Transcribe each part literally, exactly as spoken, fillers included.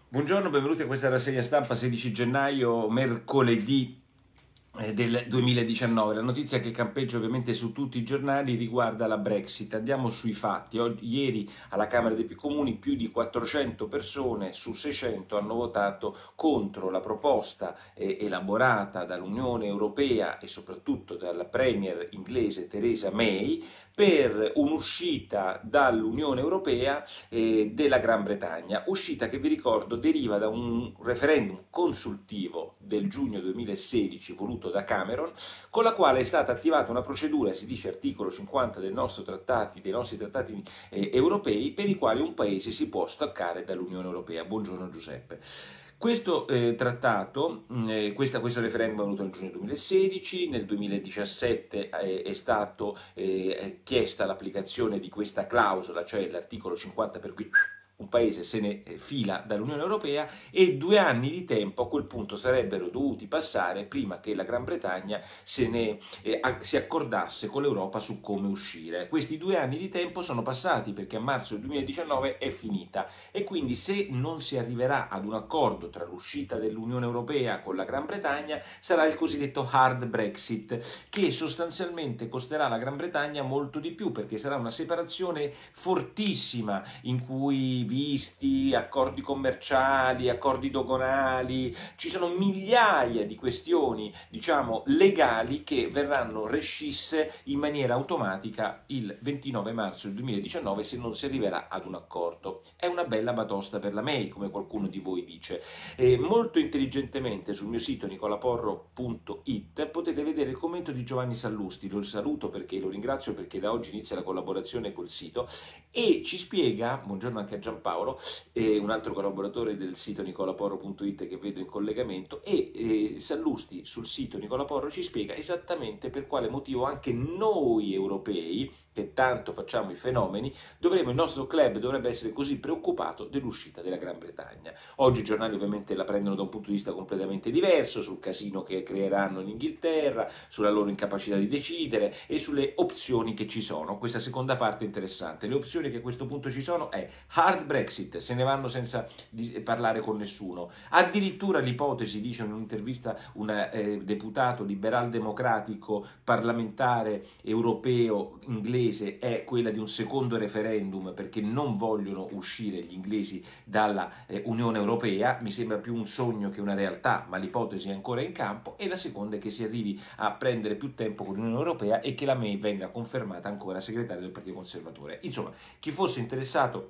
Buongiorno, benvenuti a questa rassegna stampa sedici gennaio, mercoledì eh, del duemiladiciannove. La notizia che campeggia ovviamente su tutti i giornali riguarda la Brexit. Andiamo sui fatti. Oggi, ieri alla Camera dei Comuni più di quattrocento persone su seicento hanno votato contro la proposta eh, elaborata dall'Unione Europea e soprattutto dalla Premier inglese Theresa May per un'uscita dall'Unione Europea eh, della Gran Bretagna, uscita che vi ricordo deriva da un referendum consultivo del giugno duemilasedici voluto da Cameron, con la quale è stata attivata una procedura, si dice articolo cinquanta del nostro trattati, dei nostri trattati eh, europei, per i quali un paese si può staccare dall'Unione Europea. Buongiorno Giuseppe. Questo eh, trattato, eh, questa, questo referendum è venuto nel giugno duemilasedici, nel duemiladiciassette eh, è stata eh, chiesta l'applicazione di questa clausola, cioè l'articolo cinquanta, per cui un paese se ne fila dall'Unione Europea, e due anni di tempo a quel punto sarebbero dovuti passare prima che la Gran Bretagna se ne, eh, si accordasse con l'Europa su come uscire. Questi due anni di tempo sono passati perché a marzo del duemiladiciannove è finita, e quindi se non si arriverà ad un accordo tra l'uscita dell'Unione Europea con la Gran Bretagna sarà il cosiddetto hard Brexit, che sostanzialmente costerà alla Gran Bretagna molto di più, perché sarà una separazione fortissima in cui visti, accordi commerciali, accordi doganali, ci sono migliaia di questioni, diciamo, legali che verranno rescisse in maniera automatica il ventinove marzo del duemiladiciannove se non si arriverà ad un accordo. È una bella batosta per la May, come qualcuno di voi dice. E molto intelligentemente sul mio sito nicolaporro punto it potete vedere il commento di Giovanni Sallusti, lo saluto perché lo ringrazio perché da oggi inizia la collaborazione col sito, e ci spiega, buongiorno anche a Giampaolo, eh, un altro collaboratore del sito nicolaporro punto it che vedo in collegamento, e eh, Sallusti sul sito Nicolaporro ci spiega esattamente per quale motivo anche noi europei, che tanto facciamo i fenomeni, dovremmo, il nostro club dovrebbe essere così preoccupato dell'uscita della Gran Bretagna. Oggi i giornali ovviamente la prendono da un punto di vista completamente diverso, sul casino che creeranno in Inghilterra, sulla loro incapacità di decidere e sulle opzioni che ci sono. Questa seconda parte è interessante. Le opzioni che a questo punto ci sono è hard Brexit, se ne vanno senza parlare con nessuno. Addirittura l'ipotesi, dice in un'intervista un eh, deputato liberal democratico parlamentare europeo inglese, è quella di un secondo referendum, perché non vogliono uscire gli inglesi dalla eh, Unione Europea. Mi sembra più un sogno che una realtà, ma l'ipotesi è ancora in campo. E la seconda è che si arrivi a prendere più tempo con l'Unione Europea e che la May venga confermata ancora segretaria del Partito Conservatore. Insomma, chi fosse interessato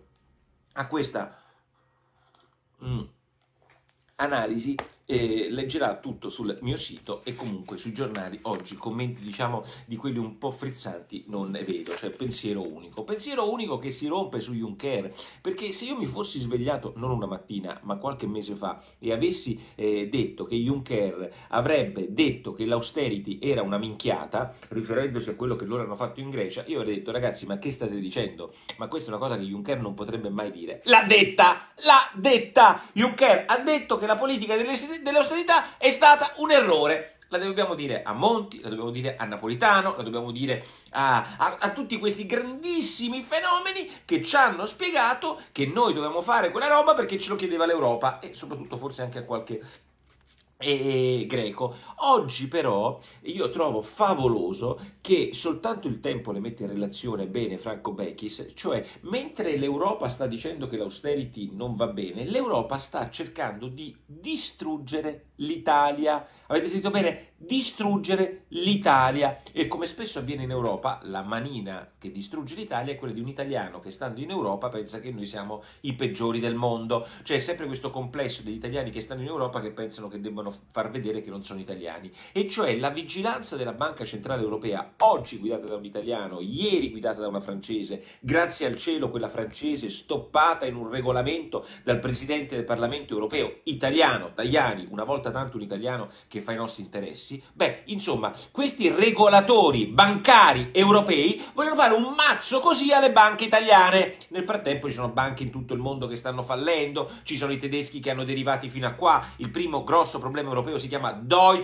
a questa mm, analisi eh, leggerà tutto sul mio sito, e comunque sui giornali oggi commenti, diciamo, di quelli un po' frizzanti non ne vedo. Cioè pensiero unico, pensiero unico che si rompe su Juncker, perché se io mi fossi svegliato non una mattina ma qualche mese fa e avessi eh, detto che Juncker avrebbe detto che l'austerity era una minchiata, riferendosi a quello che loro hanno fatto in Grecia, io avrei detto: ragazzi, ma che state dicendo? Ma questa è una cosa che Juncker non potrebbe mai dire. L'ha detta, l'ha detta Juncker, ha detto che la politica delle dell'austerità è stata un errore. La dobbiamo dire a Monti, la dobbiamo dire a Napolitano, la dobbiamo dire a, a, a tutti questi grandissimi fenomeni che ci hanno spiegato che noi dovevamo fare quella roba perché ce lo chiedeva l'Europa, e soprattutto forse anche a qualche e greco. Oggi però io trovo favoloso che soltanto il tempo le mette in relazione bene Franco Bechis, cioè mentre l'Europa sta dicendo che l'austerity non va bene, l'Europa sta cercando di distruggere l'Italia. Avete sentito bene? Distruggere l'Italia. E come spesso avviene in Europa, la manina che distrugge l'Italia è quella di un italiano che, stando in Europa, pensa che noi siamo i peggiori del mondo. Cioè è sempre questo complesso degli italiani che stanno in Europa che pensano che debbano far vedere che non sono italiani. E cioè la vigilanza della Banca Centrale Europea, oggi guidata da un italiano, ieri guidata da una francese, grazie al cielo quella francese stoppata in un regolamento dal Presidente del Parlamento Europeo italiano, Tajani, una volta tanto un italiano che fa i nostri interessi. Beh, insomma, questi regolatori bancari europei vogliono fare un mazzo così alle banche italiane. Nel frattempo ci sono banche in tutto il mondo che stanno fallendo, ci sono i tedeschi che hanno derivati fino a qua, il primo grosso problema europeo si chiama Deutsche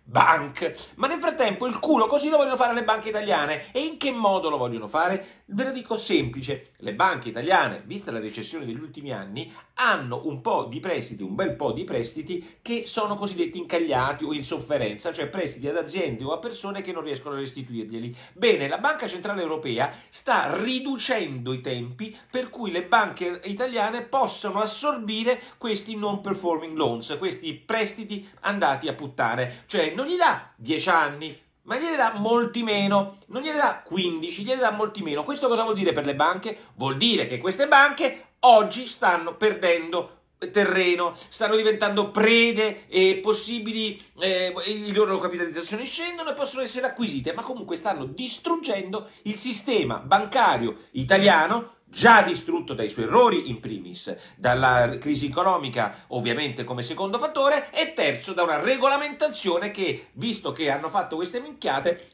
bank. Ma nel frattempo il culo così lo vogliono fare le banche italiane. E in che modo lo vogliono fare? Ve lo dico semplice, le banche italiane, vista la recessione degli ultimi anni, hanno un po' di prestiti, un bel po' di prestiti che sono cosiddetti incagliati o in sofferenza, cioè prestiti ad aziende o a persone che non riescono a restituirglieli. Bene, la Banca Centrale Europea sta riducendo i tempi per cui le banche italiane possono assorbire questi non performing loans, questi prestiti andati a puttane, cioè non gli dà dieci anni, ma gliene dà molti meno, non gliene dà quindici, gliene dà molti meno. Questo cosa vuol dire per le banche? Vuol dire che queste banche oggi stanno perdendo terreno, stanno diventando prede e possibili, eh, le loro capitalizzazioni scendono e possono essere acquisite, ma comunque stanno distruggendo il sistema bancario italiano, già distrutto dai suoi errori in primis, dalla crisi economica ovviamente come secondo fattore, e terzo da una regolamentazione che, visto che hanno fatto queste minchiate,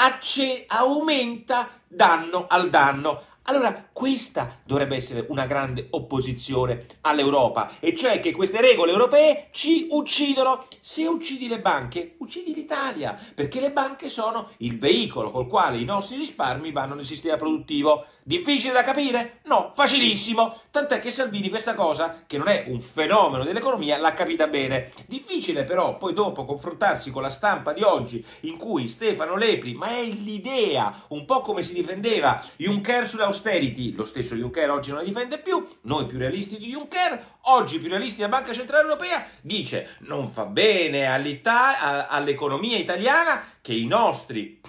aumenta danno al danno. Allora questa dovrebbe essere una grande opposizione all'Europa, e cioè che queste regole europee ci uccidono. Se uccidi le banche, uccidi l'Italia, perché le banche sono il veicolo col quale i nostri risparmi vanno nel sistema produttivo. Difficile da capire? No, facilissimo. Tant'è che Salvini questa cosa, che non è un fenomeno dell'economia, l'ha capita bene. Difficile però poi dopo confrontarsi con la stampa di oggi, in cui Stefano Lepri, ma è l'idea, un po' come si difendeva Juncker sull'austerity, lo stesso Juncker oggi non la difende più, noi più realisti di Juncker, oggi più realisti della Banca Centrale Europea, dice non fa bene all'economia italiana che i nostri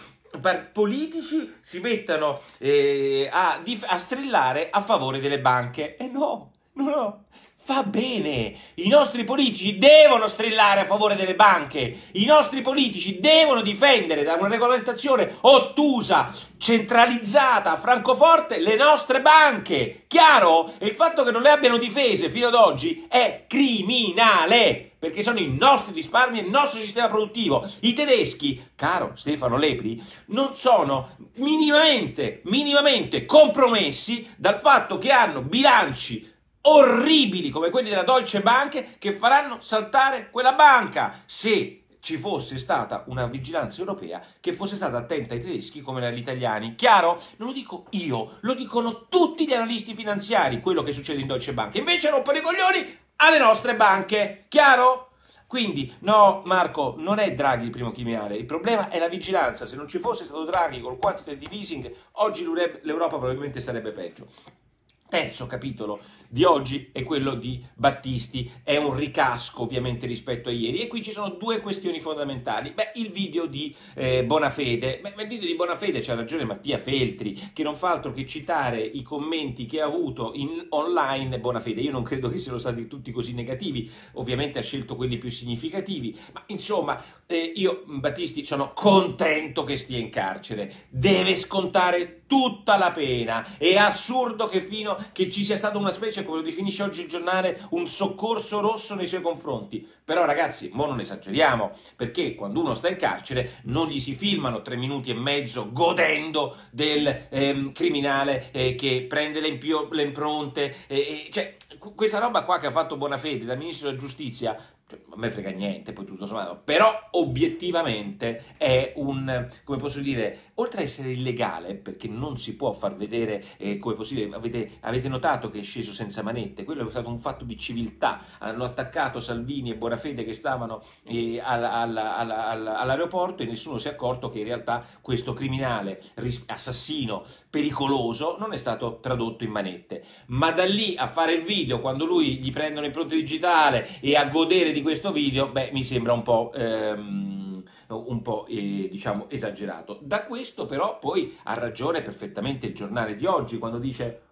politici si mettano eh, a, a strillare a favore delle banche. E eh no, no, no, fa bene. I nostri politici devono strillare a favore delle banche. I nostri politici devono difendere da una regolamentazione ottusa, centralizzata, a Francoforte, le nostre banche. Chiaro? E il fatto che non le abbiano difese fino ad oggi è criminale, perché sono i nostri risparmi e il nostro sistema produttivo. I tedeschi, caro Stefano Lepri, non sono minimamente, minimamente compromessi dal fatto che hanno bilanci orribili come quelli della Deutsche Bank che faranno saltare quella banca. Se ci fosse stata una vigilanza europea che fosse stata attenta ai tedeschi come agli italiani. Chiaro? Non lo dico io, lo dicono tutti gli analisti finanziari, quello che succede in Deutsche Bank. Invece rompono i coglioni alle nostre banche. Chiaro? Quindi, no, Marco, non è Draghi il primo criminale, il problema è la vigilanza. Se non ci fosse stato Draghi col quantitative easing, oggi l'Europa probabilmente sarebbe peggio. Terzo capitolo di oggi è quello di Battisti, è un ricasco ovviamente rispetto a ieri, e qui ci sono due questioni fondamentali. Beh, il video di eh, Bonafede, beh, nel video di Bonafede c'ha ragione Mattia Feltri, che non fa altro che citare i commenti che ha avuto in online Bonafede. Io non credo che siano stati tutti così negativi, ovviamente ha scelto quelli più significativi, ma insomma eh, io Battisti sono contento che stia in carcere, deve scontare tutta la pena, è assurdo che fino che ci sia stata una specie, come lo definisce oggi il giornale, un soccorso rosso nei suoi confronti. Però ragazzi, mo non esageriamo, perché quando uno sta in carcere non gli si filmano tre minuti e mezzo godendo del ehm, criminale eh, che prende le, impio, le impronte, eh, eh, cioè questa roba qua che ha fatto Bonafede da ministro della giustizia, a me frega niente, poi tutto sommato, però obiettivamente è un, come posso dire, oltre a essere illegale, perché non si può far vedere, eh, come posso dire, avete, avete notato che è sceso senza manette, quello è stato un fatto di civiltà, hanno attaccato Salvini e Bonafede che stavano eh, all'aeroporto, e nessuno si è accorto che in realtà questo criminale, assassino, pericoloso, non è stato tradotto in manette. Ma da lì a fare il video, quando lui gli prendono l'impronta digitale e a godere di questo video, beh, mi sembra un po', ehm, un po' eh, diciamo esagerato. Da questo però poi ha ragione perfettamente il giornale di oggi quando dice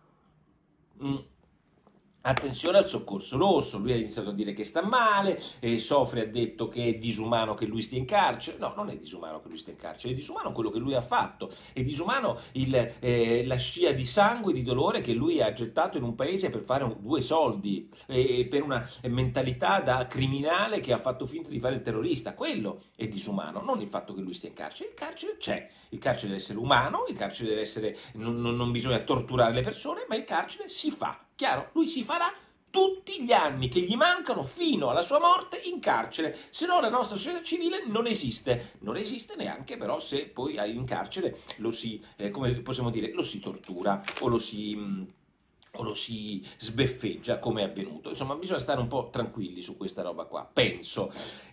mh, attenzione al soccorso rosso. Lui ha iniziato a dire che sta male, e Sofri ha detto che è disumano che lui stia in carcere. No, non è disumano che lui stia in carcere, è disumano quello che lui ha fatto, è disumano il, eh, la scia di sangue e di dolore che lui ha gettato in un paese per fare un, due soldi, e, e per una mentalità da criminale che ha fatto finta di fare il terrorista. Quello è disumano, non il fatto che lui stia in carcere. Il carcere c'è, il carcere deve essere umano, il carcere deve essere, non, non, non bisogna torturare le persone, ma il carcere si fa. Chiaro? Lui si farà tutti gli anni che gli mancano fino alla sua morte in carcere, se no la nostra società civile non esiste, non esiste neanche però se poi in carcere lo si, eh, come possiamo dire, lo si tortura o lo si... Mh, o lo si sbeffeggia come è avvenuto. Insomma, bisogna stare un po' tranquilli su questa roba qua, penso.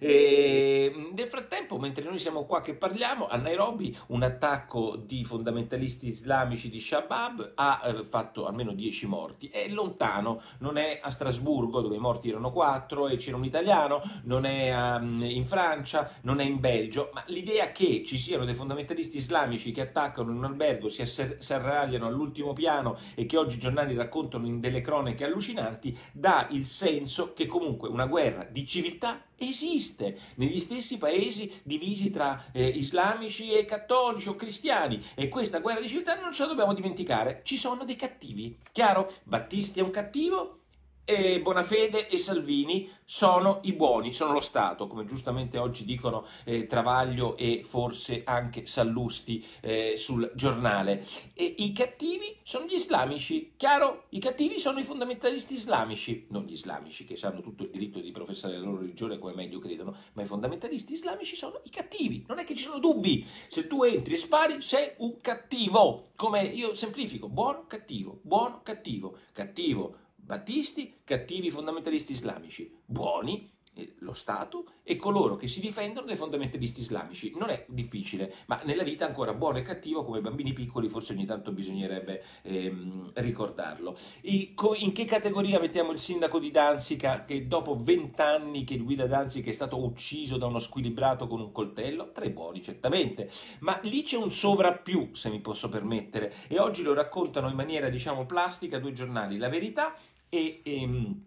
E nel frattempo, mentre noi siamo qua che parliamo, a Nairobi un attacco di fondamentalisti islamici di Shabab ha eh, fatto almeno dieci morti. È lontano, non è a Strasburgo dove i morti erano quattro e c'era un italiano, non è um, in Francia, non è in Belgio, ma l'idea che ci siano dei fondamentalisti islamici che attaccano in un albergo, si asserragliano all'ultimo piano e che oggi i giornali raccontano in delle cronache allucinanti, dà il senso che comunque una guerra di civiltà esiste negli stessi paesi divisi tra eh, islamici e cattolici o cristiani, e questa guerra di civiltà non ce la dobbiamo dimenticare. Ci sono dei cattivi, chiaro? Battisti è un cattivo e Bonafede e Salvini sono i buoni, sono lo Stato, come giustamente oggi dicono eh, Travaglio e forse anche Sallusti eh, sul giornale. E i cattivi sono gli islamici, chiaro? I cattivi sono i fondamentalisti islamici, non gli islamici che hanno tutto il diritto di professare la loro religione come meglio credono, ma i fondamentalisti islamici sono i cattivi, non è che ci sono dubbi. Se tu entri e spari sei un cattivo, come io semplifico, buono, cattivo, buono, cattivo, cattivo Battisti, cattivi fondamentalisti islamici, buoni eh, lo Stato e coloro che si difendono dai fondamentalisti islamici. Non è difficile, ma nella vita ancora buono e cattivo, come bambini piccoli, forse ogni tanto bisognerebbe ehm, ricordarlo. I, in che categoria mettiamo il sindaco di Danzica, che dopo vent'anni che guida Danzica è stato ucciso da uno squilibrato con un coltello? Tra i buoni, certamente, ma lì c'è un sovrappiù, se mi posso permettere, e oggi lo raccontano in maniera, diciamo, plastica due giornali, La Verità e... e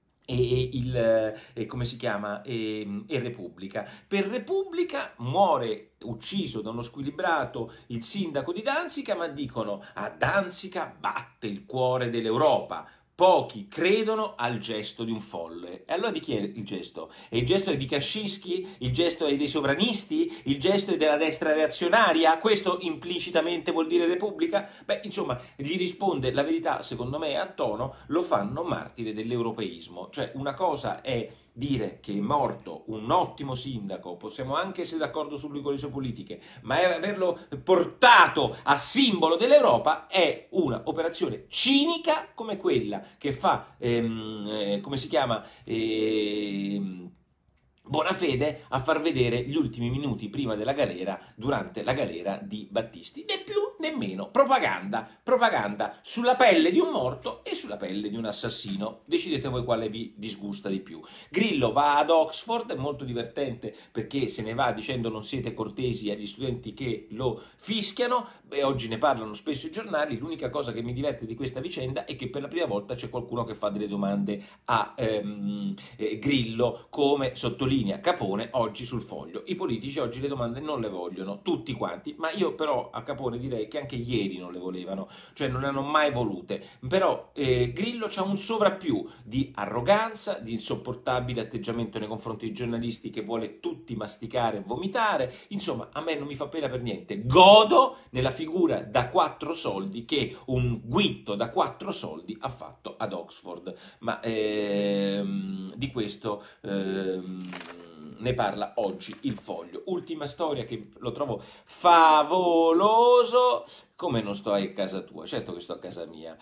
E il, e come si chiama, e, e Repubblica. Per Repubblica muore ucciso da uno squilibrato il sindaco di Danzica, ma dicono a Danzica batte il cuore dell'Europa. Pochi credono al gesto di un folle. E allora di chi è il gesto? E il gesto è di Kaczynski? Il gesto è dei sovranisti? Il gesto è della destra reazionaria? Questo implicitamente vuol dire Repubblica? Beh, insomma, gli risponde La Verità, secondo me a tono, lo fanno martire dell'europeismo. Cioè, una cosa è dire che è morto un ottimo sindaco, possiamo anche essere d'accordo su lui con le sue politiche, ma averlo portato a simbolo dell'Europa è una operazione cinica come quella che fa, ehm, eh, come si chiama, ehm, Bonafede a far vedere gli ultimi minuti prima della galera, durante la galera di Battisti. Né più né meno. Propaganda. Propaganda sulla pelle di un morto e sulla pelle di un assassino. Decidete voi quale vi disgusta di più. Grillo va ad Oxford, è molto divertente perché se ne va dicendo non siete cortesi agli studenti che lo fischiano. Beh, oggi ne parlano spesso i giornali. L'unica cosa che mi diverte di questa vicenda è che per la prima volta c'è qualcuno che fa delle domande a ehm, eh, Grillo, come sottolinea Capone oggi sul Foglio. I politici oggi le domande non le vogliono, tutti quanti, ma io però a Capone direi che anche ieri non le volevano, cioè non le hanno mai volute. Però eh, Grillo c'ha un sovrappiù di arroganza, di insopportabile atteggiamento nei confronti dei giornalisti che vuole tutti masticare e vomitare. Insomma, a me non mi fa pena per niente. Godo nella figura da quattro soldi che un guitto da quattro soldi ha fatto ad Oxford. Ma ehm, di questo ehm, ne parla oggi il Foglio. Ultima storia che lo trovo favoloso. Come non sto a casa tua? Certo che sto a casa mia.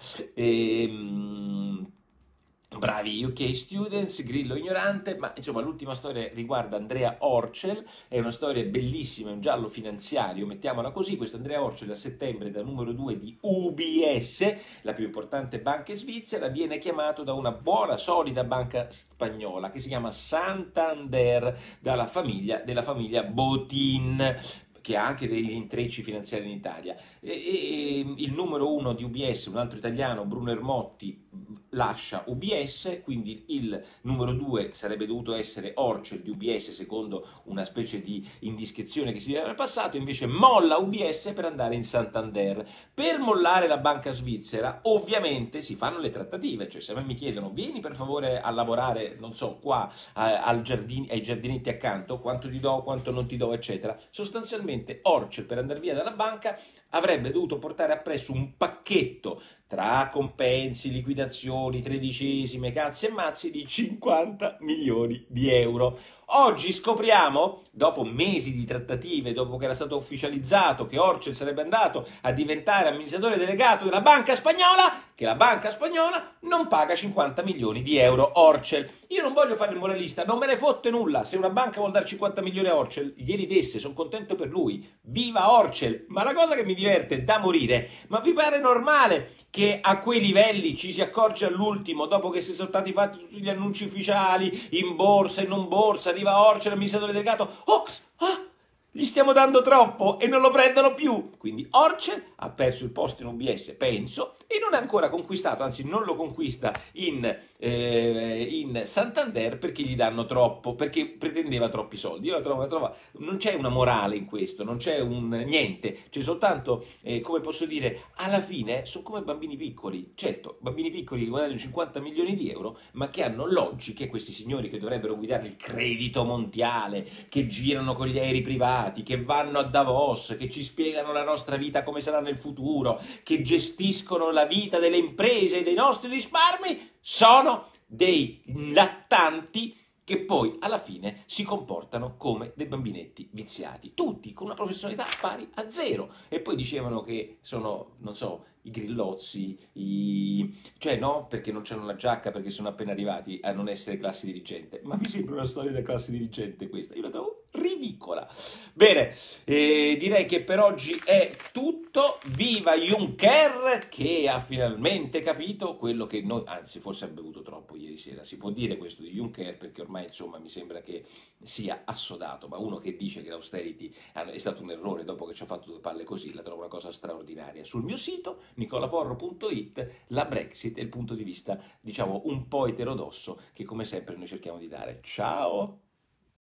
Ehm... Bravi U K students, Grillo ignorante, ma insomma l'ultima storia riguarda Andrea Orcel, è una storia bellissima, è un giallo finanziario, mettiamola così. Questo Andrea Orcel a settembre da numero due di U B S, la più importante banca svizzera, viene chiamato da una buona, solida banca spagnola che si chiama Santander, dalla famiglia, della famiglia Botín, che ha anche degli intrecci finanziari in Italia. E, e, il numero uno di U B S, un altro italiano, Bruno Ermotti, lascia U B S, quindi il numero due sarebbe dovuto essere Orcel di U B S, secondo una specie di indiscrezione che si deve aver passato, invece molla U B S per andare in Santander. Per mollare la banca svizzera, ovviamente si fanno le trattative, cioè se a me mi chiedono vieni per favore a lavorare, non so, qua al giardini, ai giardinetti accanto, quanto ti do, quanto non ti do, eccetera, sostanzialmente Orcel per andare via dalla banca avrebbe dovuto portare appresso un pacchetto tra compensi, liquidazioni, tredicesime, cazzi e mazzi, di cinquanta milioni di euro. Oggi scopriamo, dopo mesi di trattative, dopo che era stato ufficializzato che Orcel sarebbe andato a diventare amministratore delegato della banca spagnola, che la banca spagnola non paga cinquanta milioni di euro Orcel. Io non voglio fare il moralista, non me ne fotte nulla. Se una banca vuol dare cinquanta milioni a Orcel, glieli desse, sono contento per lui. Viva Orcel! Ma la cosa che mi diverte da morire, ma vi pare normale che a quei livelli ci si accorge all'ultimo, dopo che si sono stati fatti tutti gli annunci ufficiali, in borsa e non borsa, arriva Orcel, amministratore delegato, ox, ah, gli stiamo dando troppo e non lo prendono più. Quindi Orcel ha perso il posto in U B S, penso, e non è ancora conquistato, anzi non lo conquista in, eh, in Santander perché gli danno troppo, perché pretendeva troppi soldi. Io la trovo, la trovo non c'è una morale in questo, non c'è un niente, c'è soltanto, eh, come posso dire, alla fine sono come bambini piccoli. Certo, bambini piccoli che guadagnano cinquanta milioni di euro, ma che hanno logiche, questi signori che dovrebbero guidare il credito mondiale, che girano con gli aerei privati, che vanno a Davos, che ci spiegano la nostra vita come sarà nel futuro, che gestiscono la vita delle imprese e dei nostri risparmi, sono dei lattanti che poi alla fine si comportano come dei bambinetti viziati, tutti con una professionalità pari a zero. E poi dicevano che sono, non so, i grillozzi, i... cioè no, perché non c'hanno la giacca, perché sono appena arrivati a non essere classe dirigente. Ma mi sembra una storia da classe dirigente questa, io la trovo ridicola. Bene, eh, direi che per oggi è tutto. Viva Juncker, che ha finalmente capito quello che noi, anzi forse ha bevuto troppo ieri sera, si può dire questo di Juncker, perché ormai insomma mi sembra che sia assodato, ma uno che dice che l'austerity è stato un errore dopo che ci ha fatto due palle così, la trovo una cosa straordinaria. Sul mio sito nicolaporro punto it la Brexit è il punto di vista, diciamo, un po' eterodosso che come sempre noi cerchiamo di dare. Ciao!